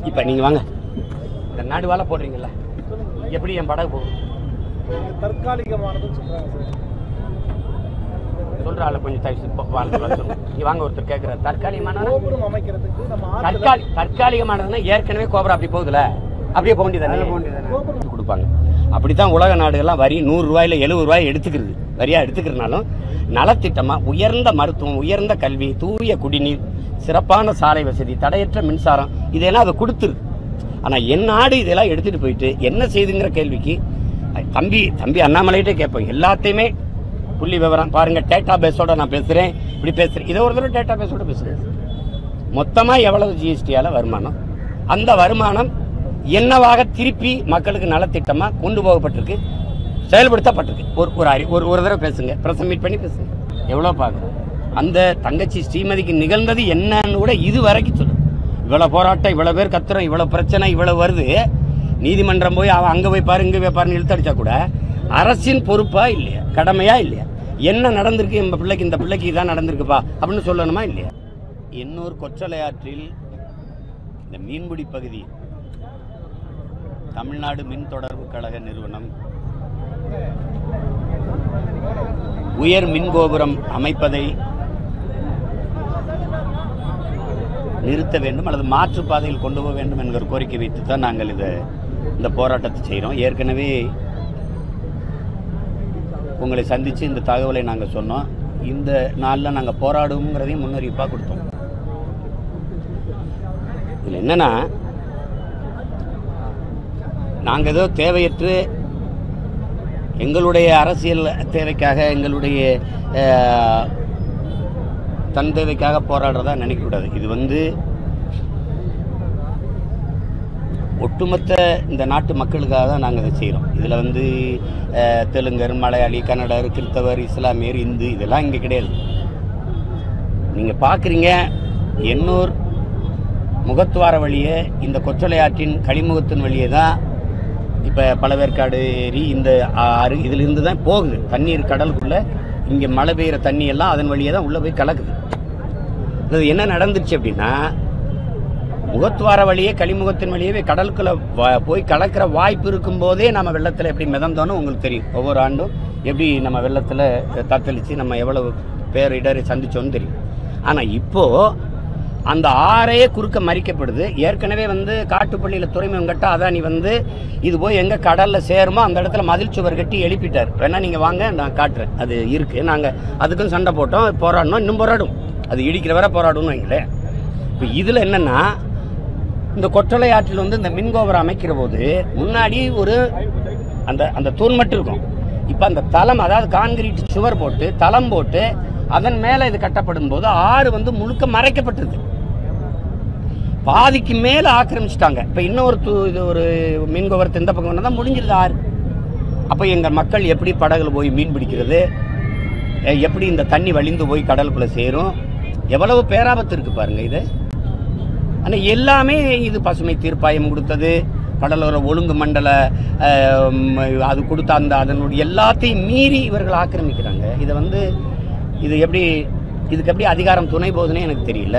இப்போ நீங்கள் வாங்க, இந்த நடுவால போடுறீங்கல்ல, எப்படி என் படகு போகும்? தற்காலிகமானதுன்னு சொல்றாங்க சார். சொல்ற ஆள கொஞ்சம் நீ வாங்க. ஒருத்தர் கேட்குற தற்காலிகமான கோபுரம் அமைக்கிறதுக்கு நம்ம தற்காலிகமானதுன்னா ஏற்கனவே கோபுரம் அப்படி போகுதுல, அப்படியே போக வேண்டியதானே கொடுப்பாங்க. அப்படித்தான் உலக நாடுகள்லாம் வரி 100 ரூபாயில 70 ரூபாய் எடுத்துக்கிறது, வரியா எடுத்துக்கிறதுனாலும் நலத்திட்டமா உயர்ந்த மருத்துவம், உயர்ந்த கல்வி, தூய குடிநீர், சிறப்பான சாலை வசதி, தடையற்ற மின்சாரம், இதெல்லாம் அதை கொடுத்துரு. ஆனால் என் நாடு இதெல்லாம் எடுத்துட்டு போயிட்டு என்ன செய்துங்கிற கேள்விக்கு தம்பி அண்ணாமலைகிட்டே கேட்போம். எல்லாத்தையுமே புள்ளி விவரம் பாருங்க, டேட்டா பேஸோட நான் பேசுறேன், இப்படி பேசுறேன். இதை ஒரு தடவை டேட்டா பேஸோட பேசுறேன். மொத்தமா எவ்வளவு ஜிஎஸ்டியால வருமானம், அந்த வருமானம் என்னவாக திருப்பி மக்களுக்கு நலத்திட்டமா கொண்டு போகப்பட்டிருக்கு, செயல்படுத்தப்பட்டிருக்கு. ஒரு தடவை பேசுங்க, பிரஸ் மீட் பண்ணி பேசுங்க. எவ்வளோ பார்க்குறோம். அந்த தங்கச்சி ஸ்ரீமதிக்கு நிகழ்ந்தது என்னன்னு கூட இது வரைக்கும் சொல்லு. இவ்வளவு போராட்டம், இவ்வளவு பேர் கத்துறோம், இவ்வளவு பிரச்சனை, இவ்வளவு வருது, நீதிமன்றம் போய் அவன் அங்கே போய் பாரு, இங்கே போய் பாருன்னு இழுத்தடிச்சா கூட அரசின் பொறுப்பா இல்லையா, கடமையா இல்லையா? என்ன நடந்திருக்கு என் பிள்ளைக்கு, இந்த பிள்ளைக்கு இதான் நடந்திருக்குப்பா அப்படின்னு சொல்லணுமா இல்லையா? எண்ணூர் கொற்றலையாற்றில் இந்த மீன்பிடி பகுதி தமிழ்நாடு மின் தொடர்பு கழக நிறுவனம் உயர் மின் கோபுரம் அமைப்பதை நிறுத்த வேண்டும் அல்லது மாற்று பாதையில் கொண்டு போக வேண்டும் என்கிற கோரிக்கை வைத்து தான் நாங்கள் இந்த போராட்டத்தை செய்கிறோம். ஏற்கனவே உங்களை சந்தித்து இந்த தகவலை நாங்கள் சொன்னோம். இந்த நாளில் நாங்கள் போராடுவோங்கிறதையும் முன்னறிவிப்பாக கொடுத்தோம். இதில் என்னன்னா, நாங்கள் ஏதோ தேவையற்று எங்களுடைய அரசியல் தேவைக்காக, எங்களுடைய தன் தேவைக்காக போராடுறதா நினைக்கக்கூடாது. இது ஒட்டுமொத்த இந்த நாட்டு மக்களுக்காக தான் நாங்கள் இதை செய்கிறோம். இதில் தெலுங்கர், மலையாளி, கன்னடர், கிறிஸ்தவர், இஸ்லாமியர், இந்து இதெல்லாம் இங்கே கிடையாது. நீங்கள் பார்க்குறீங்க, எண்ணூர் முகத்துவார வழியே இந்த கொற்றலையாற்றின் கழிமுகத்தின் வழியே தான் இப்போ பழவேற்காடு ஏரி, இந்த ஆறு இதிலிருந்து தான் போகுது தண்ணீர் கடலுக்குள்ளே. இங்கே மழை பெய்கிற தண்ணி எல்லாம் அதன் வழியே தான் உள்ளே போய் கலக்குது. அது என்ன நடந்துச்சு அப்படின்னா, முகத்துவார வழியே கழிமுகத்தின் வழியே கடலுக்குள்ளே போய் கலக்கிற வாய்ப்பு இருக்கும்போதே நம்ம வெள்ளத்தில் எப்படி மிதந்தோன்னு உங்களுக்கு தெரியும். ஒவ்வொரு ஆண்டும் எப்படி நம்ம வெள்ளத்தில் தத்தளித்து நம்ம எவ்வளவு பேரிடரை சந்திச்சோன்னு தெரியும். ஆனால் இப்போது அந்த ஆறே குறுக்க மறிக்கப்படுது. ஏற்கனவே காட்டுப்பள்ளியில் துறைமுகம் கட்ட அதானி இது போய் எங்கே கடலில் சேருமோ அந்த இடத்துல மதில் சுவர் கட்டி எழுப்பிட்டார். வேணா நீங்கள் வாங்க, நான் காட்டுறேன். அது இருக்குது. நாங்கள் அதுக்கும் சண்டை போட்டோம், போராடணும், இன்னும் போராடும். அது இடிக்கிற வரை போராடணும் வைங்களேன். இப்போ இதில் என்னென்னா, இந்த கொற்றலை ஆற்றில் இந்த மின்கோபுரம் அமைக்கிற போது முன்னாடி ஒரு அந்த தூண் மட்டும் இருக்கும். இப்போ அந்த தளம், அதாவது கான்கிரீட் சுவர் போட்டு தளம் போட்டு அதன் மேலே இது கட்டப்படும் போது ஆறு முழுக்க மறைக்கப்பட்டது. பாதிக்கு மேலே ஆக்கிரமிச்சிட்டாங்க. இப்போ இன்னொரு இது ஒரு மின்கோபுரத்தை இந்த பக்கம் வந்தால் முடிஞ்சிருது ஆறு. அப்போ எங்கள் மக்கள் எப்படி படகுல போய் மீன் பிடிக்கிறது, எப்படி இந்த தண்ணி வழிந்து போய் கடலுக்குள்ளே சேரும், எவ்வளவு பேராபத்து இருக்குது பாருங்கள் இது. ஆனால் எல்லாமே இது பசுமை தீர்ப்பாயம் கொடுத்தது, கடலோர ஒழுங்கு மண்டல அது கொடுத்த அதனுடைய எல்லாத்தையும் மீறி இவர்கள் ஆக்கிரமிக்கிறாங்க. இதை இதுக்கு எப்படி அதிகாரம் துணை போகுதுன்னே எனக்கு தெரியல.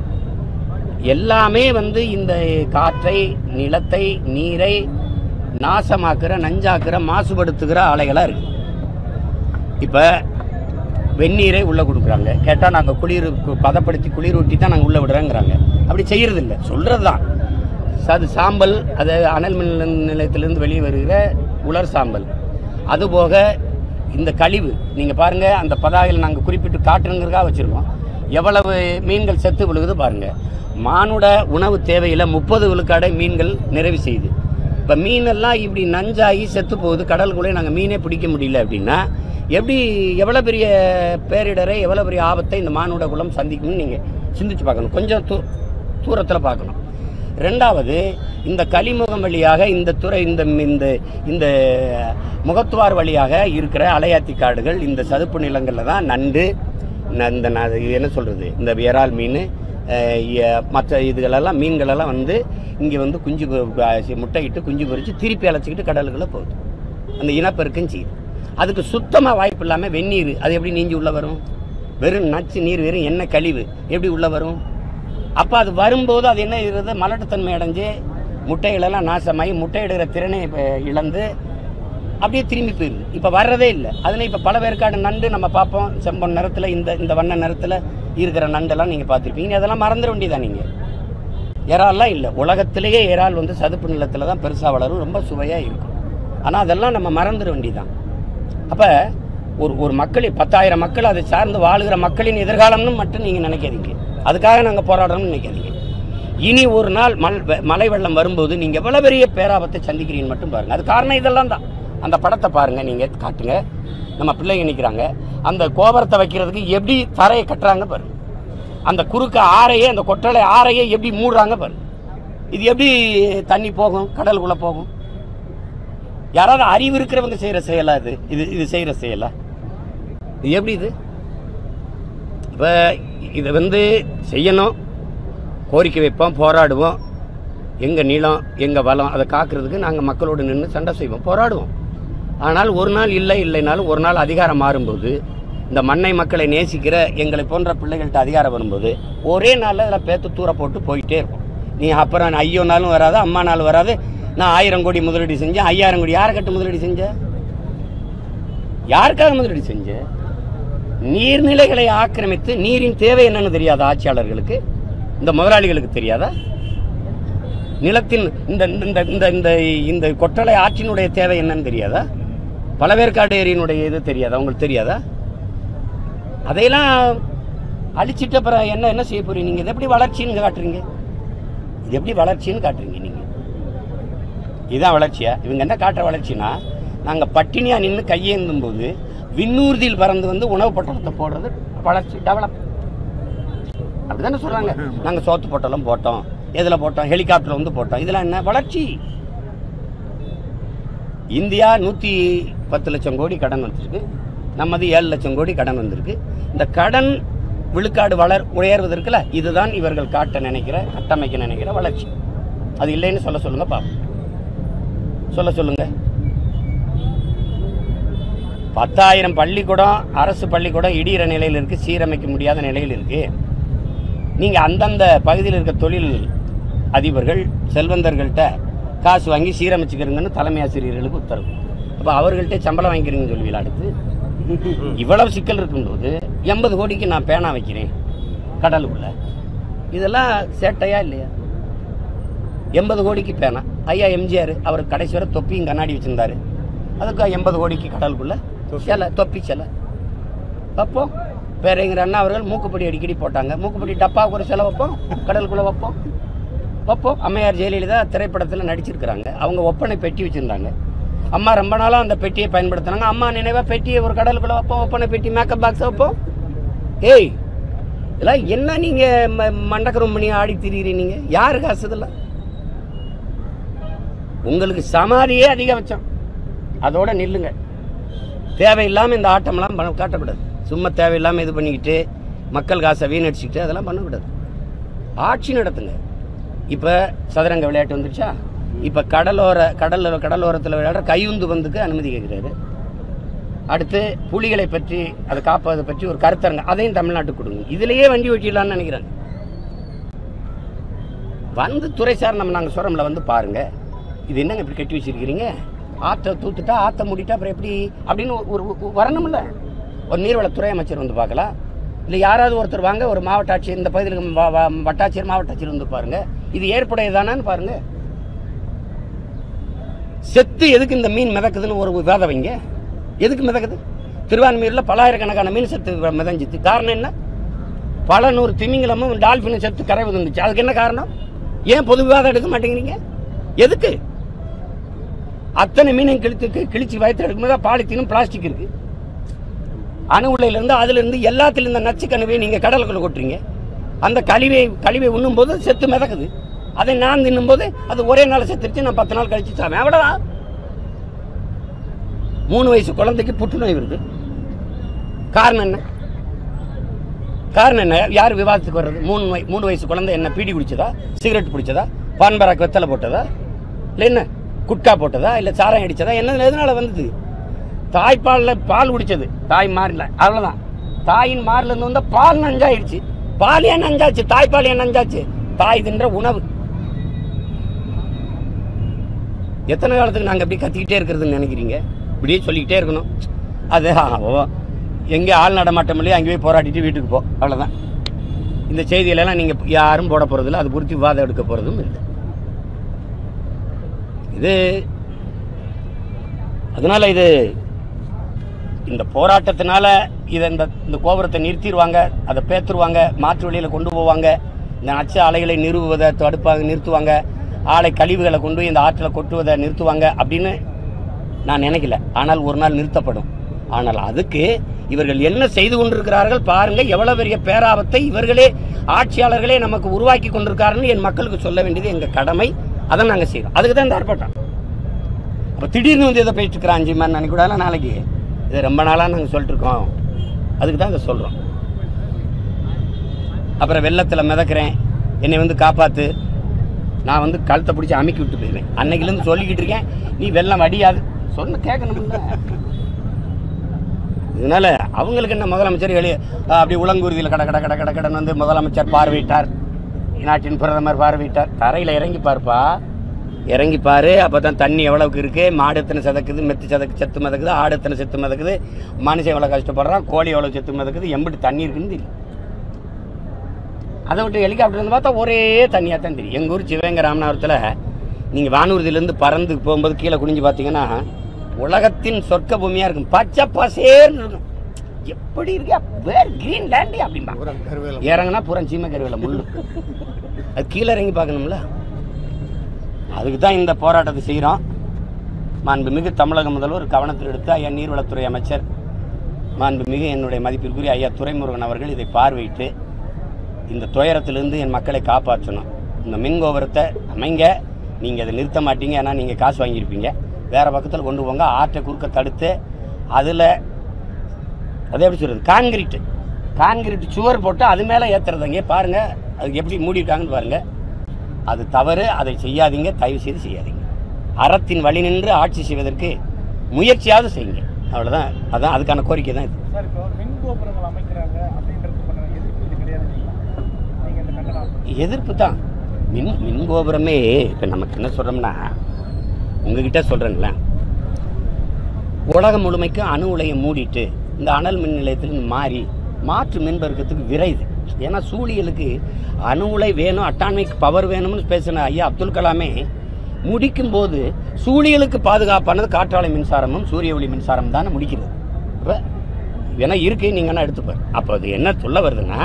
எல்லாமே இந்த காற்றை, நிலத்தை, நீரை நாசமாக்குற, நஞ்சாக்குற, மாசுபடுத்துகிற ஆலைகளாக இருக்கு. இப்போ வெந்நீரை உள்ளே கொடுக்குறாங்க. கேட்டால் நாங்கள் பதப்படுத்தி குளிர் ஊட்டி தான் நாங்கள் உள்ளே விடுறோங்கிறாங்க. அப்படி செய்கிறது இல்லை, சொல்கிறது தான். அது சாம்பல், அது அனல் மின் நிலையத்திலிருந்து வெளியே வருகிற உலர் சாம்பல். அதுபோக இந்த கழிவு நீங்கள் பாருங்கள், அந்த பதாகையில் நாங்கள் குறிப்பிட்டு காட்டுங்கிறதுக்காக வச்சுருக்கோம். எவ்வளவு மீன்கள் செத்து விழுகுது பாருங்கள். மானுட உணவு தேவையில் 30 விழுக்காடை மீன்கள் நிறைவு செய்யுது. இப்போ மீனெல்லாம் இப்படி நஞ்சாகி செத்து போகுது. கடலுக்குள்ளே நாங்கள் மீனே பிடிக்க முடியல அப்படின்னா எவ்வளோ பெரிய பேரிடரை, எவ்வளோ பெரிய ஆபத்தை இந்த மானுட குலம் சந்திக்கும்னு நீங்கள் சிந்திச்சு பார்க்கணும். கொஞ்சம் தூரத்தில் பார்க்கணும். ரெண்டாவது, இந்த கழிமுகம் வழியாக இந்த முகத்துவார் வழியாக இருக்கிற அலையாத்தி காடுகள், இந்த சதுப்பு நிலங்களில் தான் நண்டு, இந்த என்ன சொல்கிறது, இந்த விரால் மீன், மற்ற இதுகளெல்லாம் மீன்களெல்லாம் இங்கே குஞ்சு முட்டையிட்டு குஞ்சு பொறிச்சு திருப்பி அழைச்சிக்கிட்டு கடலுக்குள்ளே போகுது. அந்த இனப்பெருக்கம் செய்யுது. அதுக்கு சுத்தமாக வாய்ப்பு இல்லாமல் வெந்நீர் அது எப்படி நீஞ்சி உள்ளே வரும்? வெறும் நச்சு நீர், வெறும் எண்ணெய் கழிவு எப்படி உள்ளே வரும்? அப்போ அது வரும்போது அது என்ன இருக்கிறது, மலட்டுத்தன்மை அடைஞ்சு முட்டைகளெல்லாம் நாசமாகி முட்டையிடுகிற திறனை இழந்து அப்படியே திரும்பி போயிடுது. இப்போ வர்றதே இல்லை. அதில் இப்போ பல வேறுகாடு நண்டு நம்ம பார்ப்போம், செம்பொன் நிறத்தில் இந்த வண்ண நிறத்தில் இருக்கிற நண்டெல்லாம் நீங்கள் பார்த்துருப்பீங்க. அதெல்லாம் மறந்துட வேண்டியதான். நீங்கள் இறால்லாம் இல்லை, உலகத்திலேயே இறால் வந்து சதுப்பு நிலத்தில் தான் பெருசாக வளரும், ரொம்ப சுவையாக இருக்கும். ஆனால் அதெல்லாம் நம்ம மறந்துட வேண்டியதான். அப்போ ஒரு மக்கள் 10,000 மக்கள் அதை சார்ந்து வாழுகிற மக்களின் எதிர்காலம்னு மட்டும் நீங்கள் நினைக்காதீங்க. அதுக்காக நாங்கள் போராடுறோம்னு நினைக்காதீங்க. இனி ஒரு நாள் மழை வெள்ளம் வரும்போது நீங்கள் எவ்வளோ பெரிய பேராபத்தை சந்திக்கிறீங்கன்னு மட்டும் பாருங்கள். அது காரணம் இதெல்லாம் தான். அந்த படத்தை பாருங்கள், நீங்கள் காட்டுங்க. நம்ம பிள்ளைங்க நிற்கிறாங்க, அந்த கோபுரத்தை வைக்கிறதுக்கு எப்படி தரையை கட்டுறாங்க பாருங்க. அந்த குறுக்க ஆறையே, அந்த கொட்டளை ஆறையே எப்படி மூடுறாங்க பாருங்க. இது எப்படி தண்ணி போகும், கடலுக்குள்ளே போகும்? யாராவது அறிவு இருக்கிறவங்க செய்கிற செயலா இது? இது செய்கிற செயலா? இது எப்படி இது? இப்போ இதை வந்து செய்யணும், கோரிக்கை வைப்போம், போராடுவோம். எங்கள் நிலம் எங்கள் வளம் அதை காக்கிறதுக்கு நாங்கள் மக்களோடு நின்று சண்டை செய்வோம், போராடுவோம். ஆனால் ஒரு நாள் இல்லைனாலும் ஒரு நாள் அதிகாரம் மாறும்போது, இந்த மண்ணை மக்களை நேசிக்கிற எங்களை போன்ற பிள்ளைகள்கிட்ட அதிகாரம் வரும்போது ஒரே நாளில் அதில் பேத்து தூர போட்டு போயிட்டே இருக்கும். நீ அப்புறம் ஐயோ நாளும் வராது, அம்மா நாள் வராது. நான் 1000 கோடி முதலீடு செஞ்சேன், 5000 கோடி. யாரை கட்டு முதலீடு செஞ்ச? யாருக்காக முதலீடு செஞ்ச? நீர்நிலைகளை ஆக்கிரமித்து நீரின் தேவை என்னன்னு தெரியாதா ஆட்சியாளர்களுக்கு? இந்த முதலாளிகளுக்கு தெரியாதா? நிலத்தின் இந்த கொட்டளை ஆற்றினுடைய தேவை என்னன்னு தெரியாதா? பழவேற்காடு ஏரியினுடைய இது தெரியாதா? உங்களுக்கு தெரியாதா? அதையெல்லாம் அழிச்சிட்டு அப்புறம் என்ன செய்ய போறீங்க? நீங்கள் இது எப்படி வளர்ச்சின்னு காட்டுறீங்க? இது எப்படி வளர்ச்சின்னு காட்டுறீங்க நீங்கள்? இதுதான் வளர்ச்சியா? இவங்க என்ன காட்டுற வளர்ச்சினா, நாங்கள் பட்டினியா நின்று கையேந்தும் போது விண்ணூர்தியில் பறந்து வந்து உணவு பொட்டலத்தை போடுறது வளர்ச்சி, டெவலப். அப்படிதானே சொல்றாங்க. நாங்கள் சோத்து பொட்டலம் போட்டோம், எதில் போட்டோம், ஹெலிகாப்டர் வந்து போட்டோம். இதெல்லாம் என்ன வளர்ச்சி? இந்தியா 110 லட்சம் கோடி கடன் வந்திருக்கு, நம்மது 7 லட்சம் கோடி கடன் வந்திருக்கு. இந்த கடன் விழுக்காடு உயர்வதற்குல இதுதான் இவர்கள் கட்டமைக்க நினைக்கிற வளர்ச்சி. அது இல்லைன்னு சொல்ல சொல்லுங்க பாப்போம். சொல்லுங்க. 10,000 பள்ளிக்கூடம், அரசு பள்ளிக்கூடம் இடிகிற நிலையில் இருக்கு, சீரமைக்க முடியாத நிலையில் இருக்கு. நீங்க அந்தந்த பகுதியில் இருக்க தொழில் அதிபர்கள் செல்வந்தர்கள்ட்ட காசு வாங்கி சீரமைச்சுக்கிறீங்கன்னு தலைமை ஆசிரியர்களுக்கு உத்தரவு. அப்போ அவர்கள்ட்ட சம்பளம் வாங்கிக்கிறீங்கன்னு சொல்லுவீங்களா? அடுத்து இவ்வளவு சிக்கல் இருக்கும்போது 80 கோடிக்கு நான் பேனா வைக்கிறேன் கடலுக்குள்ள, இதெல்லாம் சேட்டையா இல்லையா? 80 கோடிக்கு பேனா. ஐயா எம்ஜிஆர் அவர் கடைசி வரை தொப்பியும் கண்ணாடி வச்சிருந்தாரு, அதுக்கு 80 கோடிக்கு கடலுக்குள்ள சிலை, தொப்பி சிலை. அப்போ பேரறிஞர் அண்ணா அவர்கள் மூக்குப்படி அடிக்கடி போட்டாங்க. மூக்குப்படி டப்பாவுக்கு ஒரு சிலை வைப்போம், கடலுக்குள்ள வைப்போம். அம்மையார் ஜெயலலிதா திரைப்படத்தில் நடிச்சிருக்கிறாங்க, அவங்க ஒப்பனை பெட்டி வச்சுருந்தாங்க. அம்மா ரொம்ப நாளாக அந்த பெட்டியை பயன்படுத்தினாங்க. அம்மா நினைவாக பெட்டியை ஒரு கடலுக்குள்ள வைப்போம், ஒப்பனை பெட்டி, மேக்கப் பாக்ஸ் வைப்போம். ஏய், இதெல்லாம் என்ன நீங்கள் மண்டக்கரம் பண்ணி ஆடி திரிகிறீங்க? யாரு காசு இதெல்லாம்? உங்களுக்கு சமாதியே அதிகபட்சம், அதோட நில்லுங்க. தேவையில்லாமல் இந்த ஆட்டமெல்லாம் காட்டக்கூடாது. சும்மா தேவையில்லாமல் இது பண்ணிக்கிட்டு மக்கள் காசை வீணடிச்சுக்கிட்டு அதெல்லாம் பண்ணக்கூடாது. ஆட்சி நடத்துங்க. இப்போ சதுரங்க விளையாட்டு வந்துருச்சா? இப்போ கடலோரத்தில் விளையாடுற கையுந்து பந்துக்கு அனுமதி கேட்குறாரு. அடுத்து புலிகளை பற்றி, அதை காப்பதை பற்றி ஒரு கருத்தரங்க, அதையும் தமிழ்நாட்டுக்கு கொடுங்க. இதுலேயே வண்டி ஓட்டிடலான்னு நினைக்கிறாங்க. வந்து துறை சார் நாங்கள் சொல்கிறோம்ல, வந்து பாருங்கள், இது என்னங்க இப்படி கட்டி வச்சிருக்கிறீங்க? ஆற்றை தூத்துட்டா, ஆற்றை மூடிட்டா அப்புறம் எப்படி அப்படின்னு ஒரு வரணும்ல. ஒரு நீர்வளத்துறை அமைச்சர் வந்து பார்க்கலாம், இல்லை யாராவது ஒருத்தர் வாங்க, ஒரு மாவட்ட ஆட்சியர், இந்த பகுதியில் வட்டாட்சியர், மாவட்ட ஆட்சியர் வந்து பாருங்க, இது ஏற்புடையதானான்னு பாருங்க. செத்து எதுக்கு இந்த மீன் மிதக்குதுன்னு ஒரு விவாதம் வைங்க. எதுக்கு மிதக்குது? திருவான்மையூரில் பலாயிரக்கணக்கான மீன் செத்து மிதஞ்சிச்சு. காரணம் என்ன? பல நூறு திமிங்கலமும் டால்ஃபினும் செத்து கரை வந்துச்சு. அதுக்கு என்ன காரணம்? ஏன் பொது விவாதம் எடுக்க மாட்டேங்கிறீங்க? எதுக்கு? அத்தனை மீனை கிழிச்சு வயத்தில் எடுக்கும்போது பாலித்தீனும் பிளாஸ்டிக் இருக்கு. அணு உலையிலிருந்து அதிலிருந்து எல்லாத்திலும் இந்த நச்சு கனவை நீங்கள் கடலுக்குள்ள கொட்டுறீங்க. அந்த கழிவை உண்ணும் போது செத்து மிதக்குது. அதை நான் தின்னும் போது அது ஒரே நாள் செத்துருச்சு, நான் 10 நாள் கழிச்சு சாமி. அவ்வளோதான். 3 வயசு குழந்தைக்கு புற்றுநோய் வருது. காரணம் என்ன? யார் விவாதத்துக்கு வர்றது? 3 வயசு குழந்தை என்ன பீடி குடிச்சதா, சிகரெட் பிடிச்சதா, பான்பராக் வெத்தலை போட்டதா, இல்லை என்ன குட்கா போட்டதா, இல்லை சாராயம் அடிச்சதா? எதனால வந்தது? தாய்ப்பாலில் பால் குடிச்சது, தாய் மாறில, அவ்வளோதான். தாயின் மாறிலேருந்து வந்தால் பால் நஞ்சாயிடுச்சு. பாலியா நஞ்சாச்சு, தாய்ப்பாலியா நஞ்சாச்சு. தாய் தின்ற உணவு. எத்தனை காலத்துக்கு நாங்கள் இப்படி கத்திக்கிட்டே இருக்கிறதுன்னு நினைக்கிறீங்க? இப்படியே சொல்லிக்கிட்டே இருக்கணும். அது எங்கே ஆள் நடமாட்டம் இல்லையோ அங்கே போய் போராட்டிட்டு வீட்டுக்கு போ, அவ்வளோதான். இந்த செய்தியிலலாம் நீங்கள் யாரும் போட போகிறதில்ல, அது குறித்து விவாதம் எடுக்க போகிறதும் இல்லை. இது அதனால் இது இந்த போராட்டத்தினால இதை இந்த கோபுரத்தை நிறுத்திடுவாங்க, அதை பேத்துருவாங்க, மாற்று வழியில் கொண்டு போவாங்க, இந்த நச்சு ஆலைகளை நிறுவுவதை நிறுத்துவாங்க, ஆலை கழிவுகளை கொண்டு போய் இந்த ஆற்றில் கொட்டுவதை நிறுத்துவாங்க அப்படின்னு நான் நினைக்கல. ஆனால் ஒரு நாள் நிறுத்தப்படும். ஆனால் அதுக்கு இவர்கள் என்ன செய்து கொண்டிருக்கிறார்கள் பாருங்க. எவ்வளவு பெரிய பேராபத்தை இவர்களே ஆட்சியாளர்களே நமக்கு உருவாக்கி கொண்டிருக்காருன்னு என் மக்களுக்கு சொல்ல வேண்டியது எங்கள் கடமை. அதை நாங்கள் செய்யறோம். அதுக்கு தான் இந்த ஆர்ப்பாட்டம். அப்போ திடீர்னு வந்து இதை போயிட்டு இருக்கிறான் 5 மணி அன்னைக்கு கூட நாளைக்கு இது ரொம்ப நாளாக நாங்கள் சொல்லிட்டு இருக்கோம். அதுக்கு தான் இதை சொல்கிறோம். அப்புறம் வெள்ளத்தில் மிதக்கிறேன், என்னை வந்து காப்பாற்று, நான் வந்து கழுத்தை பிடிச்சி அமுக்கி விட்டு போயிடுவேன். அன்னைக்குலேருந்து சொல்லிக்கிட்டு இருக்கேன், நீ வெள்ளம் அடியாது சொன்ன கேட்கணும்ல. இதனால அவங்களுக்கு என்ன முதலமைச்சர் அப்படி உலங்குருதியில் கடன்னு வந்து முதலமைச்சர் பார்வையிட்டார், நாட்டின் பிரதமர் பார்வையிட்டார். தரையில் இறங்கி பார்ப்பா, இறங்கி பாரு. அப்போ தான் தண்ணி எவ்வளவுக்கு இருக்குது, மாடு எத்தனை சதக்குது, மெத்து சதக்கு செத்து மிதக்குது, ஆடு எத்தனை செத்து மிதக்குது, மனுஷன் எவ்வளோ கஷ்டப்படுறான், கோழி எவ்வளோ செத்து மிதக்குது, எம்பிட்டு தண்ணி இருக்குன்னு தெரியும். அதை விட்டு ஹெலிகாப்டர் வந்து பார்த்தா ஒரே தண்ணியாக தான் தெரியும். எங்கள் ஊர் சிவகங்கை ராமநாதபுரத்தில் நீங்கள் வானூர்தியிலேருந்து பறந்து போகும்போது கீழே குனிஞ்சு பார்த்தீங்கன்னா உலகத்தின் சொர்க்க பூமியாக இருக்கும். பச்சை பசேர்னு இருக்கும். எப்படி இருக்கா வேர் கிரீன் லேண்டி அப்படின்பா. இறங்கினா பூரா சீமை கருவேல முள்ளு. அது கீழே இறங்கி பார்க்கணும்ல. அதுக்கு தான் இந்த போராட்டத்தை செய்கிறோம். மாண்புமிகு தமிழக முதல்வர் கவனத்தில் எடுத்து ஐயா நீர்வளத்துறை அமைச்சர் மாண்புமிகு என்னுடைய மதிப்பிற்குரிய ஐயா துரைமுருகன் அவர்கள் இதை பார்வையிட்டு இந்த துயரத்திலிருந்து என் மக்களை காப்பாற்றணும். இந்த மின்கோபுரத்தை அமைங்க, நீங்கள் அதை நிறுத்த மாட்டீங்க, ஏன்னா நீங்கள் காசு வாங்கியிருப்பீங்க, வேறு பக்கத்தில் கொண்டு போங்க, ஆற்றை குறுக்க தடுத்து அதில் அதை எப்படி சொல்கிறது, கான்கிரீட் சுவர் போட்டு அது மேலே ஏற்றுறதுங்க. பாருங்கள் அதுக்கு எப்படி மூடியிருக்காங்கன்னு பாருங்கள். அது தவறு, அதை செய்யாதீங்க, தயவு செய்து செய்யாதீங்க. அறத்தின் வழி நின்று ஆட்சி செய்வதற்கு முயற்சியாவது செய்யுங்க, அவ்வளோதான். அதான் அதுக்கான கோரிக்கை தான் இது. எதிர்ப்பு தான். மின் கோபுரமே இப்போ நமக்கு என்ன சொல்கிறோம்னா, உங்ககிட்ட சொல்கிறேங்களே, உலகம் முழுமைக்கு அணு உலையை மூடிட்டு இந்த அனல் மின் நிலையத்திலிருந்து மாற்று மின்பெருக்கத்துக்கு விரைது. ஏன்னா சூழியலுக்கு அணு உலை வேணும், அட்டாமிக் பவர் வேணும்னு பேசின ஐயா அப்துல் கலாமே முடிக்கும் போது சூழியலுக்கு பாதுகாப்பானது காற்றாலை மின்சாரமும் சூரிய ஒளி மின்சாரம் தானே முடிக்கிறது. இப்போ ஏன்னா இருக்கு, நீங்கன்னா எடுத்துப்பார். அப்போ அது என்ன சொல்ல வருதுன்னா,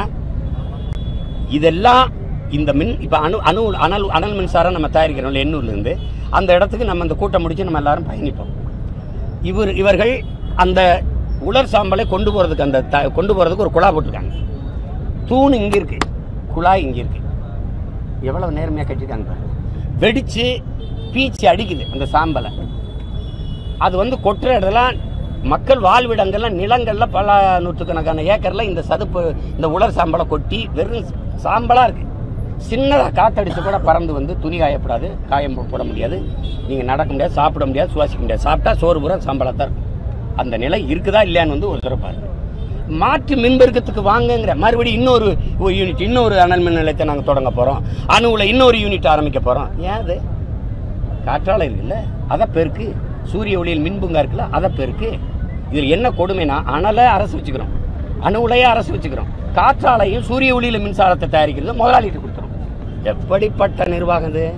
இதெல்லாம் இந்த மின் இப்போ அனல் மின்சாரம் நம்ம தயாரிக்கிறோம்ல எண்ணூர்லேருந்து, அந்த இடத்துக்கு நம்ம இந்த கூட்டம் முடிச்சு நம்ம எல்லாரும் பயணிப்போம். இவர்கள் அந்த உலர் சாம்பலை கொண்டு போகிறதுக்கு ஒரு குழா போட்டிருக்காங்க. தூண் இங்கே இருக்குது, குழாய் இங்கே இருக்குது. எவ்வளோ நேர்மையாக கட்டியிருக்காங்க பாருங்க. வெடித்து பீச்சி அடிக்குது அந்த சாம்பலை. அது வந்து கொட்டுற இடத்துலாம் மக்கள் வாழ்விடங்கள்லாம் நிலங்களில் பல நூற்றுக்கணக்கான ஏக்கரில் இந்த சதுப்பு இந்த உலர் சாம்பலை கொட்டி வெறும் சாம்பலாக இருக்குது. சின்னதாக காற்றடிச்சு கூட பறந்து வந்து துணி காயப்படாது, காயம் போட முடியாது, நீங்கள் நடக்க முடியாது, சாப்பிட முடியாது, சுவாசிக்க முடியாது. சாப்பிட்டா சோறு பூரா சாம்பலாக தான் இருக்கும். அந்த நிலை இருக்குதா இல்லையான்னு வந்து ஒரு தடவை பாருங்க. மாற்று மின்பெருக்கத்துக்கு வாங்குங்கிற மறுபடியும் இன்னொரு யூனிட், இன்னொரு அனல் மின் நிலையத்தை நாங்கள் தொடங்க போகிறோம், அணுவில் இன்னொரு யூனிட் ஆரம்பிக்க போகிறோம். ஏன் அது காற்றாலை இருக்குல்ல, அதை பெருக்கு, சூரிய ஒளியில் மின்புங்கா இருக்குல்ல, அதை பெருக்கு. இதில் என்ன கொடுமைனா, அனலை அரசு வச்சுக்கிறோம், அணு உலையை அரசு வச்சுக்கிறோம், காற்றாலையும் சூரிய ஒளியில் மின்சாரத்தை தயாரிக்கிறது முதலாளிட்டு கொடுத்துரும். எப்படிப்பட்ட நிர்வாகம் இது?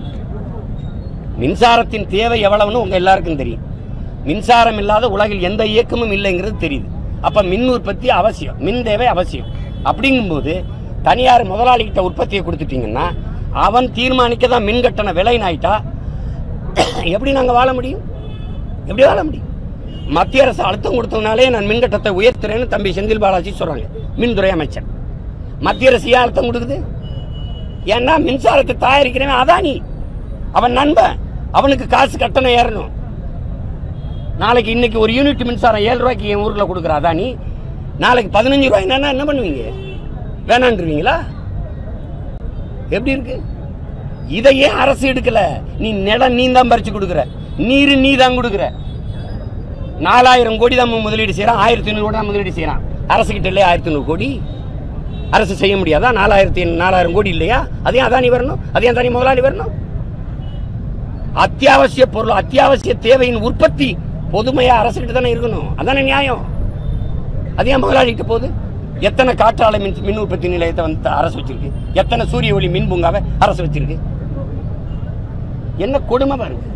மின்சாரத்தின் தேவை எவ்வளவுன்னு உங்க எல்லாருக்கும் தெரியும். மின்சாரம் இல்லாத உலகில் எந்த இயக்கமும் இல்லைங்கிறது தெரியுது. அப்ப மின் உற்பத்தி அவசியம், மின் தேவை அவசியம். அப்படிங்கும்போது தனியார் முதலாளிகிட்ட உற்பத்தியை கொடுத்துட்டீங்கன்னா அவன் தீர்மானிக்க தான் மின் கட்டண விலைன்னு ஆயிட்டா எப்படி நாங்கள் வாழ முடியும்? எப்படி வாழ முடியும்? மத்திய அரசு அழுத்தம் கொடுத்ததுனாலே நான் மின் கட்டணத்தை உயர்த்துறேன்னு தம்பி செந்தில் பாலாஜி சொல்றாங்க, மின்துறை அமைச்சர். மத்திய அரசு ஏன் அழுத்தம் கொடுக்குது? ஏன்னா மின்சாரத்தை தயாரிக்கிறவன் அதானி, அவன் நண்பன், அவனுக்கு காசு கட்டணம் ஏறணும். நாளைக்கு இன்னைக்கு ஒரு யூனிட் மின்சாரம் 7 ரூபாய்க்கு என் ஊரில் கொடுக்குற அதானி நாளைக்கு 15 ரூபாய் என்ன பண்ணுவீங்க? வேணான்றீங்களா? எப்படி இருக்கு? இதையே அரசு எடுக்கல. நீ நிலம் நீ தான் பறிச்சு கொடுக்குற, நீர் நீ தான் கொடுக்குற. 4000 கோடி தான் முதலீடு செய்யறான், 1500 கோடி தான் முதலீடு செய்யறான். அரசு கிட்ட இல்லையா 1500 கோடி? அரசு செய்ய முடியாதா? 4000 கோடி இல்லையா? அதையும் அதானி வரணும், அதையும் அதானி முதலாளி வரணும். அத்தியாவசிய பொருள், அத்தியாவசிய தேவையின் உற்பத்தி பொதுமையா அரசு கிட்ட தானே இருக்கணும். அதானே நியாயம். அதையும் முதலாளி கிட்ட போகுது. எத்தனை காற்றாலை மின் உற்பத்தி நிலையத்தை வந்து அரசு வச்சிருக்கு, எத்தனை சூரிய ஒளி மின் பூங்காவை அரசு வச்சிருக்கு. என்ன கொடுமை பாருங்க.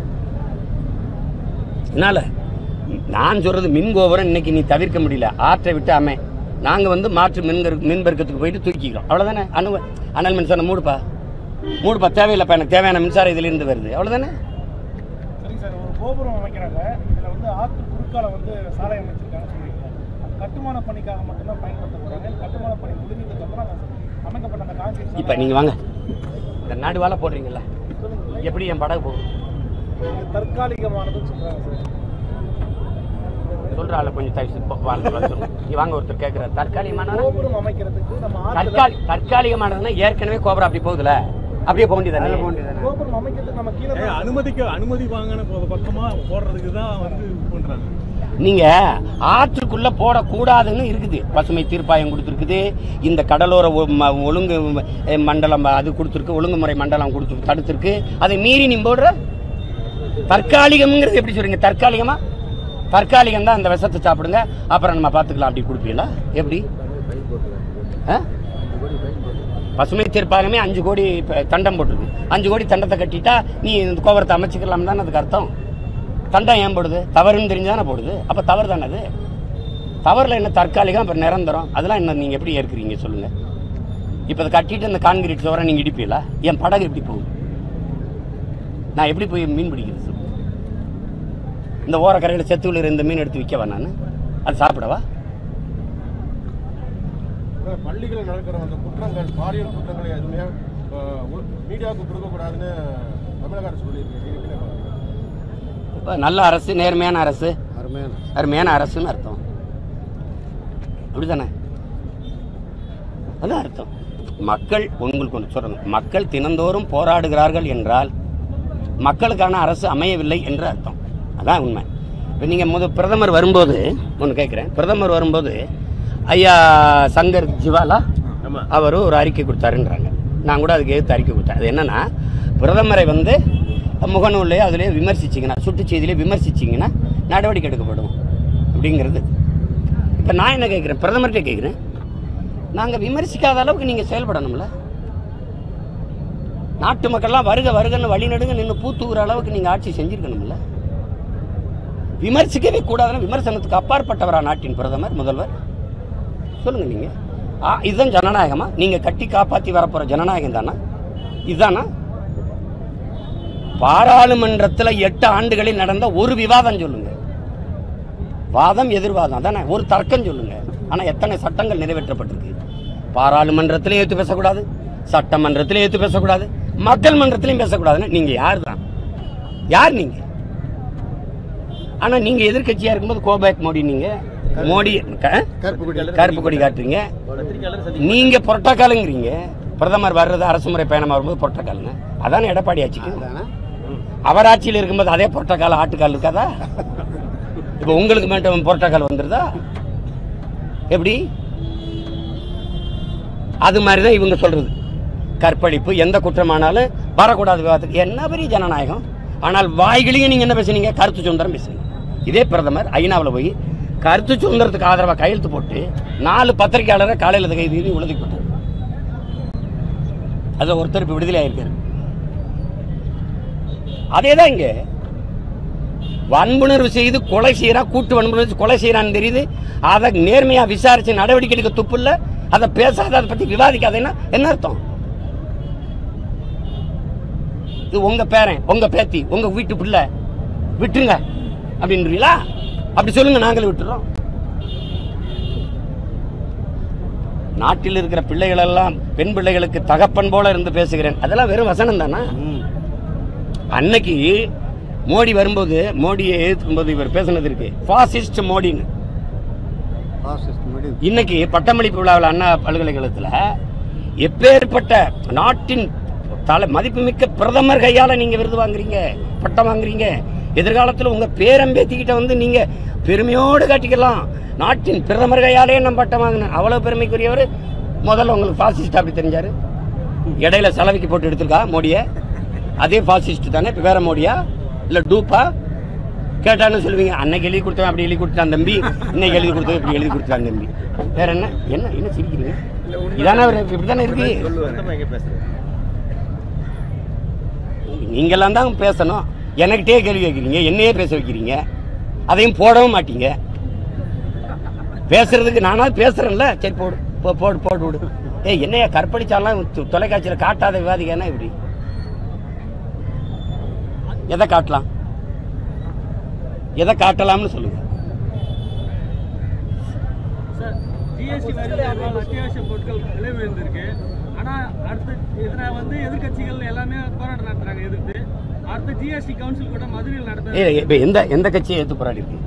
அதனால நான் சொல்றது மின் கோபுரம் இன்னைக்கு நீ தவிர்க்க முடியல, ஆற்றை விட்டு அமை. நாங்க வந்து மாற்று மின் பெருக்கத்துக்கு போயிட்டு தூக்கிக்கிறோம், அவ்வளவுதானே. அனல் மின்சாரம் மூடுப்பா தேவையில்லைப்பா, எனக்கு தேவையான மின்சாரம் இதுல இருந்து வருது, அவ்வளவுதானே. சரிங்க சார், ஒரு கோபுரம் அமைக்கிறாங்க, இதுல வந்து ஆற்று குறுக்கால வந்து சாலை அமைச்சிருக்காங்க சொல்றீங்க. கட்டுமான பணிக்காக மட்டும்தான் பயன்படுத்த போறாங்க. கட்டுமான பணி முடிஞ்சதுக்கு அப்புறம் அமைக்கப்பட்ட அந்த கான்கிரீட் இப்ப நீங்க வாங்க, இந்த நடுவால போடுறீங்கல்ல, எப்படி என் படகு போகும்? தற்காலிகமானதுன்னு சொல்றாங்க சார். சொல்ற ஆளு கொஞ்சம் வாங்க. ஒருத்தர் கேட்கிற தற்காலிகமான கோபுரம் அமைக்கிறதுக்கு நம்ம தற்காலிகமானதுன்னா ஏற்கனவே கோபுரம் அப்படி போகுதுல, அப்படியே போக வேண்டியதானே. கோபுரம் அமைக்கிறதுக்கு நம்ம கீழே அனுமதி வாங்கின பக்கமா போடுறதுக்கு தான் வந்து பண்றாங்க. நீங்க ஆற்றுக்குள்ள போடக்கூடாதுன்னு இருக்குது, பசுமை தீர்ப்பாயம் கொடுத்துருக்குது, இந்த கடலோர ஒழுங்கு மண்டலம் அது கொடுத்துருக்கு, ஒழுங்குமுறை மண்டலம் கொடுத்து தடுத்திருக்கு. அதை மீறி நீ போடுற தற்காலிகம்ங்கிறது எப்படி சொல்றீங்க? தற்காலிகம் தான், அந்த விஷத்தை சாப்பிடுங்க அப்புறம் நம்ம பார்த்துக்கலாம் அப்படி கொடுப்பீங்களா? எப்படி? பசுமை தீர்ப்பாயமே 5 கோடி தண்டம் போட்டிருக்கு. 5 கோடி தண்டத்தை கட்டிட்டா நீ இந்த கோபுரத்தை அமைச்சிக்கலாம் தானே அதுக்கு அர்த்தம். தண்டம் ஏன் போடுது? தவறுன்னு தெரிஞ்சுதானே போடுது. அப்போ தவறு தானே அது. தவறில் என்ன தற்காலிகம், அப்புறம் நிரந்தரம், அதெல்லாம் என்ன நீங்கள் எப்படி ஏற்கிறீங்க சொல்லுங்கள். இப்போ அதை கட்டிட்டு இந்த கான்கிரீட் சுவரை நீங்கள் இடிப்பீங்களா? என் படகு எப்படி போகும்? நான் எப்படி போய் மீன் பிடிக்கிறது சொல்லு? இந்த ஓரக்கரையில் செத்துள்ள இந்த மீன் எடுத்து விற்கவா நான்? அது சாப்பிடவா? பள்ளிகள் நடக்கிற அந்த குற்றங்கள், பாலியல் குற்றங்களை எதுவுமே மீடியாவுக்கு கொடுக்கக்கூடாதுன்னு தமிழக அரசு சொல்லியிருக்கு. நல்ல அரசு, நேர்மையான அரசு, அருமையான அரசுன்னு அர்த்தம், அப்படித்தானே? அதான் அர்த்தம். மக்கள் உங்களுக்கு ஒன்று சொல்றேன், மக்கள் தினந்தோறும் போராடுகிறார்கள் என்றால் மக்களுக்கான அரசு அமையவில்லை என்று அர்த்தம். அதான் உண்மை. இப்போ நீங்கள் பிரதமர் வரும்போது ஒன்று கேட்குறேன். பிரதமர் வரும்போது ஐயா சங்கர் ஜிவாலா அவர் ஒரு அறிக்கை கொடுத்தாருன்றாங்க. நான் கூட அதுக்கு எதிர்த்து அறிக்கை கொடுத்தேன். அது என்னன்னா, பிரதமரை வந்து முகநூல்லையே அதிலே விமர்சிச்சிங்கன்னா, சுற்றுச்செய்தியிலே விமர்சிச்சிங்கன்னா நடவடிக்கை எடுக்கப்படும் அப்படிங்கிறது. இப்போ நான் என்ன கேட்குறேன், பிரதமர்கிட்ட கேட்குறேன், நாங்கள் விமர்சிக்காத அளவுக்கு நீங்கள் செயல்படணும்ல. நாட்டு மக்கள்லாம் வருகன்னு வழிநடுங்க நின்று பூத்தூகிற அளவுக்கு நீங்கள் ஆட்சி செஞ்சுருக்கணும்ல. விமர்சிக்கவே கூடாதுன்னு விமர்சனத்துக்கு அப்பாற்பட்டவரா நாட்டின் பிரதமர், முதல்வர்? சொல்லுங்க நீங்க. இதுதான் ஜனநாயகமா? நீங்க கட்டி காப்பாற்றி வரப்போற ஜனநாயகம் தானா? இதுதானா? பாராளுமன்றத்தில் 8 ஆண்டுகளில் நடந்த ஒரு விவாதம் சொல்லுங்க. வாதம் எதிர்வாதம் தானே, ஒரு தர்க்கம் சொல்லுங்க. ஆனா எத்தனை சட்டங்கள் நிறைவேற்றப்பட்டிருக்கு? பாராளுமன்றத்திலையும் ஏற்று பேசக்கூடாது, சட்டமன்றத்திலையும் ஏற்று பேசக்கூடாது, மக்கள் மன்றத்திலையும் பேசக்கூடாதுன்னு நீங்க யார் தான்? யார் நீங்க? ஆனா நீங்க எதிர்கட்சியா இருக்கும்போது கோபேக் மோடி, நீங்க மோடி கருப்பு கொடி காட்டுறீங்க. நீங்க புரோட்டோகாலுங்கிறீங்க. பிரதமர் வர்றது அரசுமுறை பயணம் வரும்போது புரோட்டோகாலுங்க. அதானே எடப்பாடி ஆட்சிக்கு. அவர் ஆட்சியில் இருக்கும்போது அதே புரோட்டோகால் ஆட்டுக்கால் இருக்காதா? இப்போ உங்களுக்கு மட்டும் புரோட்டோகால் வந்துருதா? எப்படி? அது மாதிரிதான் இவங்க சொல்றது. கற்பழிப்பு எந்த குற்றமானாலும் வரக்கூடாது விவாதத்துக்கு. என்ன பெரிய ஜனநாயகம்? ஆனால் வாய்களையும் நீங்க என்ன பேசுனீங்க? கருத்து சுதந்திரம் பேசுறீங்க. இதே பிரதமர் ஐநாவில் போய் கருத்து சுதந்திரத்துக்கு ஆதரவாக கையெழுத்து போட்டு 4 பத்திரிகையாளரை காலையில் கைது உழுதி போட்டார். அது ஒருத்தர் இப்ப விடுதலை ஆயிருக்காரு. அதேதான் இங்க வன்புணர்வு செய்து கொலை செய்யறா, கூட்டு வன்புணர்வு கொலை செய்யறான்னு தெரியுது. அதை நேர்மையா விசாரிச்சு நடவடிக்கை எடுக்க துப்பு இல்ல. அதை பேசாத, அதை பத்தி விவாதிக்காதேன்னா என்ன அர்த்தம்? இது உங்க பேரன், உங்க பேத்தி, உங்க வீட்டு பிள்ளை, விட்டுருங்க அப்படின்றீங்களா? அப்படி சொல்லுங்க, நாங்களும் விட்டுறோம். நாட்டில் இருக்கிற பிள்ளைகள் எல்லாம் பெண் பிள்ளைகளுக்கு தகப்பன் போல இருந்து பேசுகிறேன், அதெல்லாம் வெறும் வசனம் தானா? அன்னைக்கு மோடி வரும்போது, மோடியை எதிர்க்கும் போது இவர் பேசினது இருக்கு, பாசிஸ்ட் மோடின்னு. இன்னைக்கு பட்டமளிப்பு விழாவில் அண்ணா பல்கலைக்கழகத்தில் எப்பேற்பட்ட நாட்டின் மதிப்புமிக்க பிரதமர் கையால நீங்க விருது வாங்குறீங்க, பட்டம் வாங்குறீங்க. எதிர்காலத்தில் உங்க பேரம்பேத்திக்கிட்ட வந்து நீங்க பெருமையோடு காட்டிக்கலாம், நாட்டின் பிரதமர் கையாலே நம்ம பட்டம் வாங்கின. அவ்வளவு பெருமைக்குரியவர் முதல்ல உங்களுக்கு ஃபாசிஸ்ட் அப்படி தெரிஞ்சாரு? இடையில செலவிக்கு போட்டு எடுத்துருக்கா மோடியை? அதே ஃபாசிஸ்ட் தானே? இப்போ வேற மோடியா இல்லை டூப்பா? கேட்டான்னு சொல்லுவீங்க, அன்னைக்கு எழுதி கொடுத்தவன் அப்படி எழுதி கொடுத்தான் தம்பி, இன்னைக்கு எழுதி கொடுத்தவன் இப்படி எழுதி கொடுத்தான் தம்பி. வேற என்ன என்ன என்ன சிரிக்கிறீங்க? இதானே இப்படித்தானே இருக்கு. நீங்கெல்லாம் தான் பேசணும். எனக்கிட்டே கேள்வி வைக்கிறீங்க, என்னையே பேச வைக்கிறீங்க, அதையும் போடவும் மாட்டீங்க. பேசுறதுக்கு நானாவது பேசுறேன்ல, சரி போடு போடு போட்டு விடு. என்னையா கற்பழிச்சாலாம் தொலைக்காட்சியில் காட்டாத விவாதிக்கன்னா இப்படி எதை காட்டலாம், எதை காட்டலாம்னு சொல்லுங்க. ஜிஎஸ்டி அத்தியாவசிய பொருட்கள் விலை உயர்ந்திருக்கு. ஆனால் அடுத்த இதில் வந்து எதிர்கட்சிகள் எல்லாமே போராட்டம் நடத்துறாங்க எதிர்த்து. அடுத்த ஜிஎஸ்டி கவுன்சில் கூட மதுரையில் நடத்த எந்த கட்சியை எதிர்த்து போராடி இருக்கு?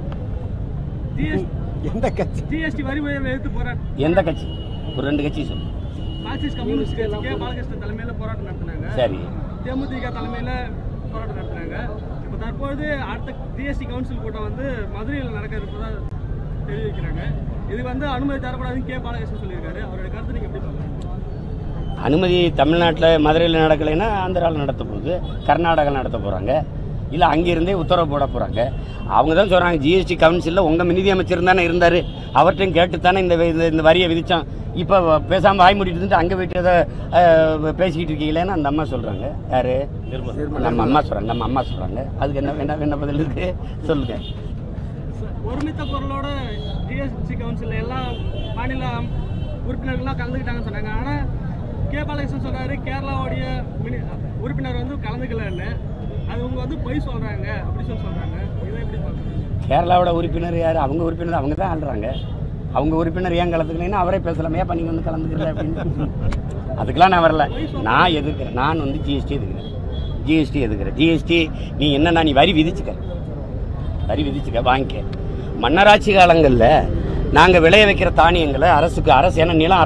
எந்த கட்சி? ஜிஎஸ்டி வரி உயர்வை எதிர்த்து போராட்டம். எந்த கட்சி? ஒரு 2 கட்சி சொல்லு. மார்க்சிஸ்ட் கம்யூனிஸ்ட் கட்சிக்கு பாலகிருஷ்ணன் தலைமையில் போராட்டம் நடத்தினாங்க. சரி. தேமுதிக தலைமையில் போராட்டம் நடத்துறாங்க. இப்போ தற்பொழுது அடுத்த ஜிஎஸ்டி கவுன்சில் கூட்டம் வந்து மதுரையில் நடக்க இருப்பதா தெரிவிக்கிறாங்க. இது வந்து அனுமதி தரக்கூடாதுன்னு கே பாலகிருஷ்ணன் சொல்லியிருக்காரு. அவருடைய கருத்து நீங்கள் எப்படி சொல்லுங்க? அனுமதி தமிழ்நாட்டில் மதுரையில் நடக்கலைன்னா ஆந்திராவில் நடத்த போகுது, கர்நாடகா நடத்த போகிறாங்க, இல்லை அங்கேருந்தே உத்தரவு போட போகிறாங்க. அவங்க தான் சொல்கிறாங்க ஜிஎஸ்டி கவுன்சிலில் உங்கள் நிதி அமைச்சர் தானே இருந்தார், அவர்கிட்டையும் கேட்டு தானே இந்த வரியை விதித்தோம். இப்போ பேசாமல் வாய் மூடிட்டு இருந்துட்டு அங்கே போயிட்டு எதை பேசிக்கிட்டு இருக்கீங்களேன்னு அந்த அம்மா சொல்கிறாங்க. யார்? நம்ம அம்மா சொல்கிறாங்க. நம்ம அம்மா சொல்கிறாங்க. அதுக்கு என்ன என்ன பதில் இருக்குது சொல்லுங்க. ஒருமித்த பொருளோட ஜிஎஸ்டி கவுன்சில் எல்லா மாநில உறுப்பினர்கள்லாம் கலந்துக்கிட்டாங்கன்னு சொன்னாங்க. ஆனால் கே பாலகிருஷ்ணன் சொன்னார் கேரளாவுடைய உறுப்பினர் வந்து கலந்துக்கலன்னு. அது அவங்க வந்து பொய் சொல்கிறாங்க அப்படி சொல்கிறாங்க. இதை எப்படி பார்க்குறீங்க? கேரளாவோட உறுப்பினர் யார்? அவங்க உறுப்பினர் அவங்க தான் ஆள்றாங்க. அவங்க உறுப்பினர் ஏன் கலந்துக்கலைன்னா அவரே பேசலாம், ஏன் பண்ணி வந்து கலந்துக்கல அப்படின்னு. அதுக்கெல்லாம் நான் வரல. நான் எதிர்க்கிறேன். நான் வந்து ஜிஎஸ்டி எதுக்கிறேன். ஜிஎஸ்டி நீ என்னன்னா நீ வரி விதிச்சுக்க வாங்கிக்க. மன்னராட்சி காலங்களில் நாங்கள் விளைய வைக்கிற தானியங்களை அரசு ஏன்னா நிலம்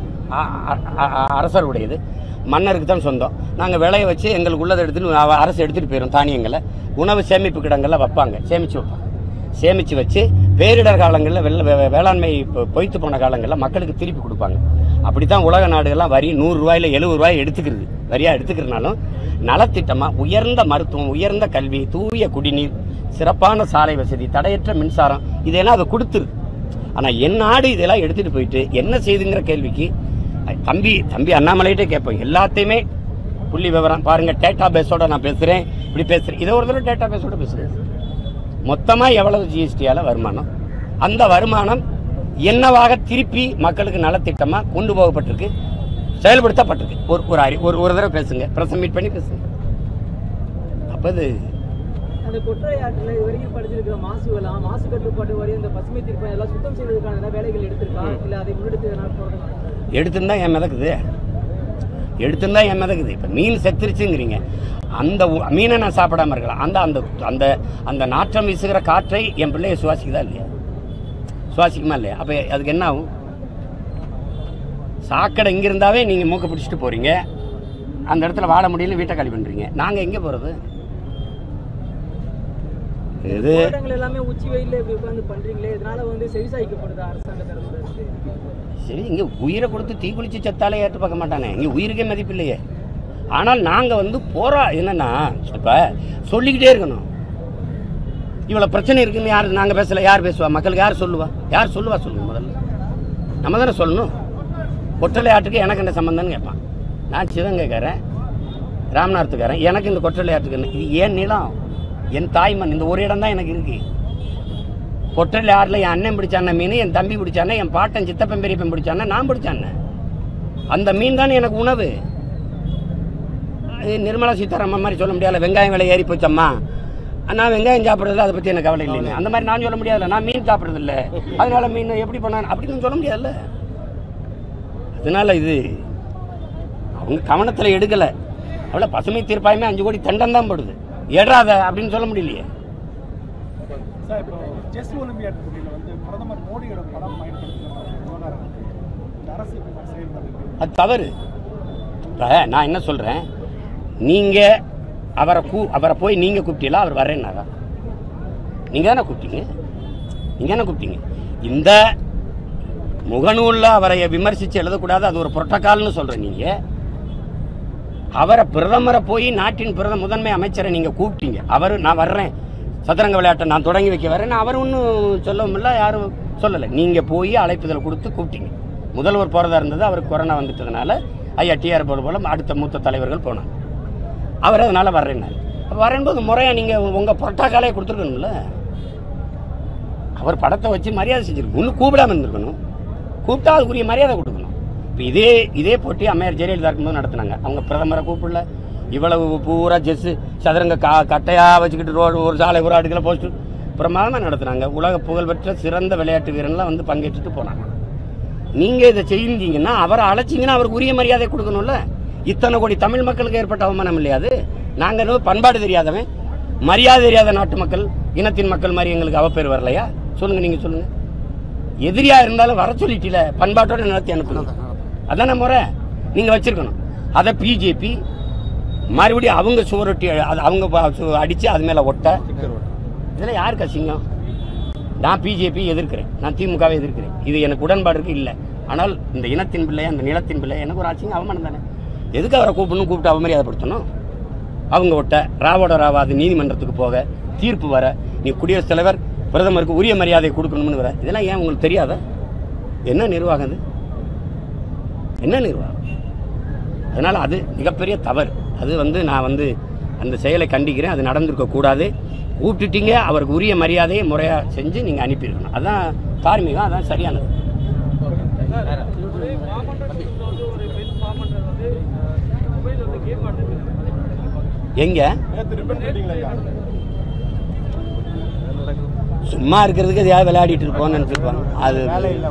அரசருடையது, மன்னருக்கு தான் சொந்தம். நாங்கள் விளைய வச்சு எங்களுக்கு உள்ளதை எடுத்துட்டு அரசு எடுத்துகிட்டு போயிடும். தானியங்களை உணவு சேமிப்பு கிடங்களில் வைப்பாங்க, சேமித்து வச்சு பேரிடர் காலங்களில் வேளாண்மை பொய்த்து போன காலங்களில் மக்களுக்கு திருப்பி கொடுப்பாங்க. அப்படி தான் உலக நாடுகள்லாம் வரி 100 ரூபாயில் 70 ரூபாய் எடுத்துக்கிறது. வரியாக எடுத்துக்கிறனாலும் நலத்திட்டமாக உயர்ந்த மருத்துவம், உயர்ந்த கல்வி, தூய குடிநீர், சிறப்பான சாலை வசதி, தடையற்ற மின்சாரம் இதெல்லாம் அதை கொடுத்துருது. ஆனால் என் நாடு இதெல்லாம் எடுத்துகிட்டு போயிட்டு என்ன செய்துங்கிற கேள்விக்கு தம்பி அண்ணாமலையிட்டே கேட்போம். எல்லாத்தையுமே புள்ளி விவரம் பாருங்கள், டேட்டா பேஸோட நான் பேசுகிறேன், இப்படி பேசுகிறேன். இதை ஒரு தடவை டேட்டா பேஸோட பேசுகிறேன். மொத்தமாக எவ்வளவு ஜிஎஸ்டியால் வருமானம், அந்த வருமானம் என்னவாக திருப்பி மக்களுக்கு நலத்திட்டமாக கொண்டு போகப்பட்டிருக்கு, செயல்படுத்தப்பட்டிருக்கு. ஒரு தடவை பேசுங்க, பிரஸ் மீட் பண்ணி பேசுங்க. அப்போ அது அந்த கொற்றையாற்றில் இதுவரைக்கும் படிச்சிருக்கிற மாசு கட்டுப்பாடு வரை இந்த பசுமை தீர்ப்பம் எல்லாம் சுத்தம் செய்வதற்கான வேலைகள் எடுத்திருக்காங்க. இல்லை அதை முன்னெடுத்து எடுத்துருந்தா என் மிதக்குது. இப்போ மீன் செத்துருச்சுங்கிறீங்க, அந்த மீனை நான் சாப்பிடாம இருக்கலாம். அந்த அந்த அந்த நாற்றம் வீசுகிற காற்றை என் பிள்ளைய சுவாசிக்குதா இல்லையா? சுவாசிக்குமா இல்லையா? அப்போ அதுக்கு என்ன ஆகும்? சாக்கடை இங்கே இருந்தாவே நீங்கள் மூக்க பிடிச்சிட்டு போகிறீங்க, அந்த இடத்துல வாழ முடியல, வீட்டை காலி பண்ணுறீங்க. நாங்கள் எங்கே போகிறது? இது எல்லாமே உச்சி வெயில உட்கார்ந்து பண்றீங்களே, இதனால வந்து செவிசாய்க்கப்படுது அரசாங்கத்திலிருந்து. சரி, இங்கே உயிரை கொடுத்து தீக்குளிச்சு செத்தாலே ஏற்று பார்க்க மாட்டானே, இங்கே உயிருக்கே மதிப்பு இல்லையே. ஆனால் நாங்கள் வந்து என்னன்னா இப்போ சொல்லிக்கிட்டே இருக்கணும். இவ்வளோ பிரச்சனை இருக்குன்னு யார் நாங்கள் பேசலை, யார் பேசுவா? மக்களுக்கு யார் சொல்லுவா சொல்லுங்க. முதல்ல நம்ம தானே சொல்லணும். கொற்றலை ஆற்றுக்கு எனக்கு என்ன சம்மந்தம்னு கேட்பான். நான் சிவகங்கைக்காரன், ராமநாதத்துக்காரன், எனக்கு இந்த கொற்றலை ஆற்றுக்கு இது ஏன் நிலம், என் தாய்மண், இந்த ஒரு இடம் தான் எனக்கு இருக்கு. கொற்றலை ஆறில் என் அண்ணன் பிடிச்சான மீன், என் தம்பி பிடிச்சானே, என் பாட்டன் சித்தப்பன் பெரியப்பன் பிடிச்சானே, நான் பிடிச்சானே. அந்த மீன் தானே எனக்கு உணவு. நிர்மலா சீதாராமன் மாதிரி சொல்ல முடியாது, வெங்காயம் விலை ஏறி போச்சம்மா, நான் வெங்காயம் சாப்பிட்றதில்ல, அதை பற்றி எனக்கு கவலை இல்லைன்னு. அந்த மாதிரி நான் சொல்ல முடியாதுல்ல, நான் மீன் சாப்பிட்றதில்ல, அதனால மீன் எப்படி பண்ணான் அப்படின்னு சொல்ல முடியாதுல்ல. அதனால இது அவங்க கவனத்தில் எடுக்கலை. அவ்வளோ பசுமை தீர்ப்பாயுமே 5 கோடி தண்டம் தான் போடுது, ஏறாத அப்படின்னு சொல்ல முடியலையே. சார், இப்போ செஸ் ஒலிம்பியாட் போட்டியில் வந்து பிரதமர் மோடியோட படம் பயன்படுத்துகிற அரசு செயல்படுது, அது தவறு. இப்போ நான் என்ன சொல்கிறேன், நீங்கள் அவரை போய் நீங்கள் கூப்பிட்டீங்களா? அவர் வரேன்னாரா? நீங்கள் தானே கூப்பிட்டீங்க. இந்த முகநூலில் அவரை விமர்சித்து எழுதக்கூடாது, அது ஒரு புரோட்டோகால்னு சொல்கிறேன். நீங்கள் அவரை பிரதமரை போய் நாட்டின் முதன்மை அமைச்சரை நீங்கள் கூப்பிட்டீங்க. அவர் நான் வர்றேன் சதுரங்க விளையாட்டை நான் தொடங்கி வைக்க வரேன், அவர் ஒன்றும் சொல்லவும் இல்லை, யாரும் சொல்லலை. நீங்கள் போய் அழைப்புதல் கொடுத்து கூப்பிட்டீங்க. முதல்வர் போகிறதா இருந்தது, அவருக்கு கொரோனா வந்துட்டதுனால ஐயா டிஆர் போல அடுத்த மூத்த தலைவர்கள் போனாங்க. அவர் அதனால் வர்றேன்னாரு. அப்போ வரேன்போது முறையாக நீங்கள் உங்கள் புரோட்டோகாலே கொடுத்துருக்கணும்ல. அவர் படத்தை வச்சு மரியாதை செஞ்சுருக்கணும், இன்னும் கூப்பிடாமல் இருந்திருக்கணும். கூப்பிட்டா அதுக்குரிய மரியாதை கொடுக்கணும். இப்போ இதே போட்டி அம்மையார் ஜெயலலிதா இருக்கும்போது நடத்தினாங்க. அவங்க பிரதமரை கூப்பிடல, இவ்வளவு பூரா ஜெஸ்ஸு சதுரங்க கட்டையாக வச்சுக்கிட்டு ரோடு ஒரு சாலை ஒரு அடுக்கில் போஸ்ட்டு பிரமாதமாக நடத்துனாங்க. உலக புகழ்பெற்ற சிறந்த விளையாட்டு வீரன்லாம் வந்து பங்கேற்றுட்டு போனாங்க. நீங்கள் இதை செஞ்சீங்கன்னா அவரை அழைச்சிங்கன்னா அவருக்கு உரிய மரியாதை கொடுக்கணும்ல. இத்தனை கோடி தமிழ் மக்களுக்கு ஏற்பட்ட அவமானம் இல்லையாது. நாங்கள் பண்பாடு தெரியாதவன், மரியாதை தெரியாத நாட்டு மக்கள், இனத்தின் மக்கள் மாதிரி எங்களுக்கு அவப்பேர் வரலையா? சொல்லுங்கள், நீங்கள் சொல்லுங்கள். எதிரியாக இருந்தாலும் வர சொல்லிட்டில, பண்பாட்டோட நடத்தி அனுப்பணும். அதான முறை நீங்கள் வச்சுருக்கணும். அதை பிஜேபி மறுபடியும் அவங்க சுவரொட்டி அவங்க அடித்து அது மேலே ஒட்ட, இதில் யாருக்கு அசிங்கம்? நான் பிஜேபி எதிர்க்கிறேன், நான் திமுகவை எதிர்க்கிறேன், இது எனக்கு உடன்பாடு இருக்கு இல்லை. ஆனால் இந்த இனத்தின் பிள்ளை, அந்த நிலத்தின் பிள்ளை எனக்கு ஒரு அசிங்கம், அவமானம் தானே. எதுக்கு அவரை கூப்பிட்டு அவமரியாதைப்படுத்தணும்? அவங்க ஒட்ட ராவோட ராவா அது நீதிமன்றத்துக்கு போக தீர்ப்பு வர, நீ குடியரசுத் தலைவர் பிரதமருக்கு உரிய மரியாதை கொடுக்கணும்னு வர, இதெல்லாம் ஏன் உங்களுக்கு தெரியாத? என்ன நிர்வாகம் அது? என்ன நிர்வாகம்? அதனால் அது மிகப்பெரிய தவறு. அது நான் அந்த செயலை கண்டிக்கிறேன். அது நடந்திருக்கக்கூடாது. கூப்பிட்டுட்டீங்க, அவருக்கு உரிய மரியாதையை முறையாக செஞ்சு நீங்கள் அனுப்பியிருக்கணும். அதுதான் தார்மீகம், அதுதான் சரியானது. எங்க சும்மா இருக்கிறதுக்கு எதையாவது விளையாடிட்டு இருப்போம்னு நினைச்சிருப்பாங்க. அது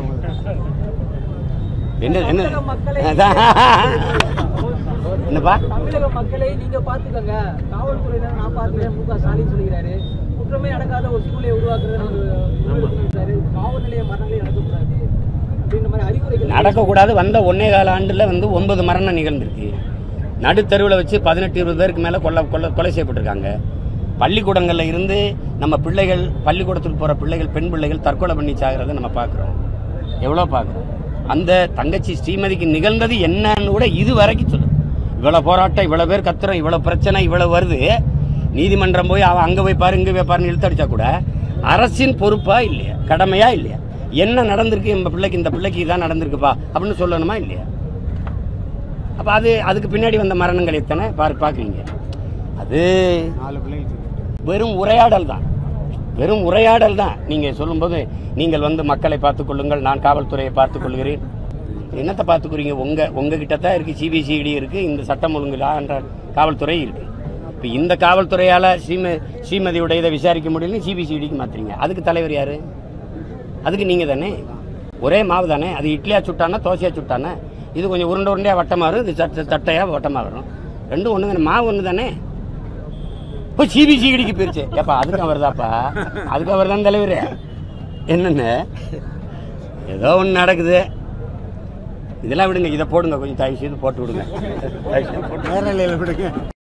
என்னப்பா? தமிழக மக்களை நீங்க பாத்துக்கங்க, காவல்துறையினர் நான் பாத்துக்கிறேன் மு க ஸ்டாலின் சொல்லிக்கிறாரு. குற்றமே நடக்காத ஒரு சூழலை உருவாக்குறது, காவல் நிலைய மரணங்களே நடக்கக்கூடாது அப்படின்ற மாதிரி அறிவுரைகள் நடக்கக்கூடாது. வந்த 1.25 ஆண்டுல 9 மரணம் நிகழ்ந்திருக்கு. நடுத்தருவில் வச்சு 18-20 பேருக்கு மேலே கொலை செய்யப்பட்டிருக்காங்க. பள்ளிக்கூடங்களில் இருந்து நம்ம பிள்ளைகள், பள்ளிக்கூடத்துக்கு போகிற பிள்ளைகள், பெண் பிள்ளைகள் தற்கொலை பண்ணி சாகிறத நம்ம பார்க்குறோம். எவ்வளோ பார்க்குறோம். அந்த தங்கச்சி ஸ்ரீமதிக்கு நிகழ்ந்தது என்னன்னு கூட இது வரைக்கும் சொல்லு. இவ்வளோ போராட்டம், இவ்வளோ பேர் கத்துறோம், இவ்வளோ பிரச்சனை, இவ்வளோ வருது. நீதிமன்றம் போய் அவன் அங்கே போய் பாரு, இங்கே போய் பாருன்னு இழுத்தடிச்சா கூட அரசின் பொறுப்பா இல்லையா, கடமையா இல்லையா? என்ன நடந்திருக்கு நம்ம பிள்ளைக்கு, இந்த பிள்ளைக்கு இதான் நடந்திருக்குப்பா அப்படின்னு சொல்லணுமா இல்லையா? அப்போ அதுக்கு பின்னாடி வந்த மரணங்கள் எத்தனை பார்க்குறீங்க. அது வெறும் உரையாடல் தான், வெறும் உரையாடல் தான். நீங்கள் சொல்லும்போது நீங்கள் மக்களை பார்த்துக்கொள்ளுங்கள், நான் காவல்துறையை பார்த்துக்கொள்கிறேன். என்னத்தை பார்த்துக்குறீங்க? உங்ககிட்ட தான் இருக்குது சிபிசிஐடி இருக்குது, இந்த சட்டம் ஒழுங்கு என்ற காவல்துறை இருக்குது. இப்போ இந்த காவல்துறையால் ஸ்ரீமதியுடைய இதை விசாரிக்க முடியலன்னு சிபிசிஐடிக்கு மாற்றுறீங்க. அதுக்கு தலைவர் யார்? அதுக்கு நீங்கள் தானே. ஒரே மாவு தானே. அது இட்லியாக சுட்டானா தோசையாக சுட்டானா? இது கொஞ்சம் உருண்டையாக வட்டமாக வரும், இது தட்டையாக வட்டமாக வரும். ரெண்டும் ஒன்று தானே, மாவு ஒன்று தானே. இப்போ சிபிசிஐடிக்கு போயிருச்சு. ஏப்பா அதுக்கு அவர் தான்ப்பா, அதுக்கு அவர் தான் தலைவர். என்னென்ன ஏதோ ஒன்று நடக்குது. இதெல்லாம் விடுங்க, இதை போடுங்க, கொஞ்சம் தயவு செய்து போட்டு விடுங்க, தயவு செய்து போட்டு விடுங்க.